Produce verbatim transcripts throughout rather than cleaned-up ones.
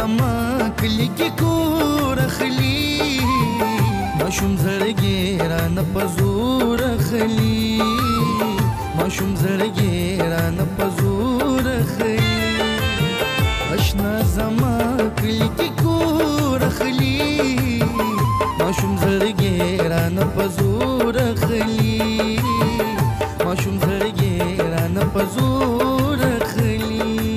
زما کلی کې کور اخلي ماشوم زړګي رانه په زور اخلي ماشوم زړګي رانه په زور اخلي اشنا زما کلی کې کور اخلي ماشوم زړګي رانه په زور اخلي ماشوم زړګي رانه په زور اخلي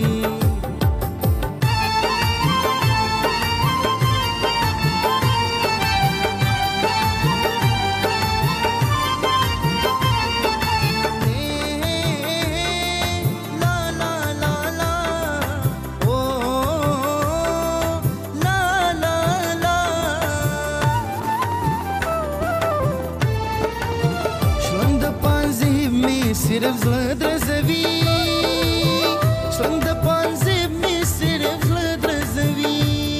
صرف زړه درزوي شلنګ د پانزیب مې صرف زړه درزوي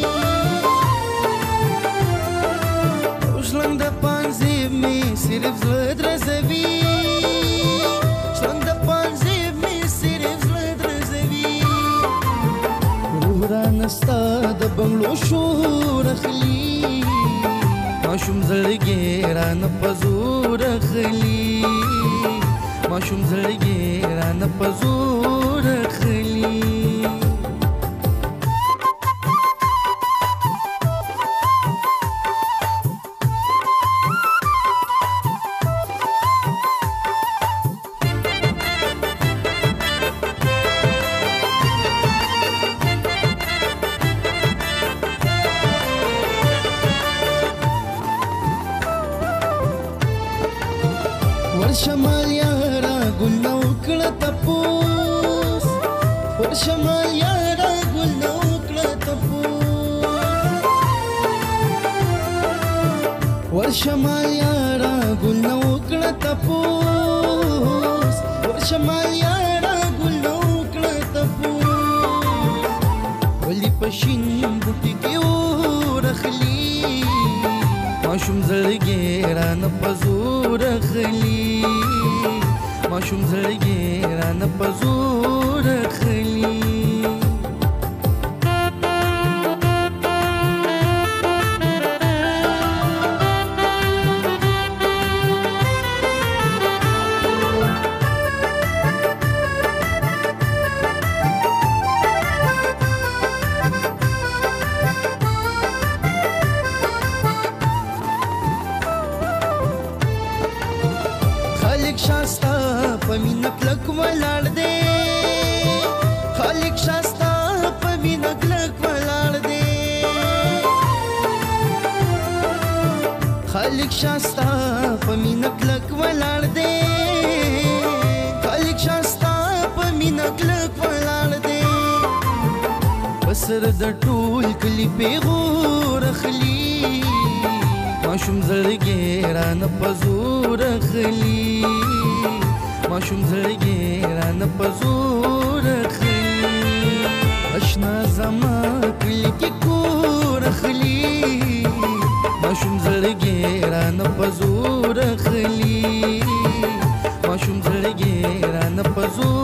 شلنګ د پانزیب مې صرف زړه درزوي شلنګ د پانزیب مې صرف زړه درزوي روح رانه ستا د بنګلو شور اخلي ماشوم زړګي رانه په زور اخلي ماشوم زړګي رانه په زور اخلي ورشمال یارا ګل نو کړه تپوس ورشمال یارا ګل نو کړه تپوس ورشمال یارا ګل نو کړه تپوس ورشمال یارا ګل نو کړه تپوس ولي پښین بوټي کې اور اخلي ماشوم زړګي رانه په زور اخلي ماشوم زړګي رانه په زور اخلي خالق شاستا پمینه کلک ولاړ دی خالق شاستا پمینه کلک ولاړ دی خالق شاستا پمینه کلک ولاړ دی خالق شاستا پمینه کلک ولاړ دی بسر د ټول کلی پیغور اخلي ماشوم زړګي رانه په زور اخلي ماشوم زړګي رانه په زور اخلي اشنا زما کلی کې کور اخلي ماشوم زړګي رانه په زور اخلي ماشوم زړګي رانه په زور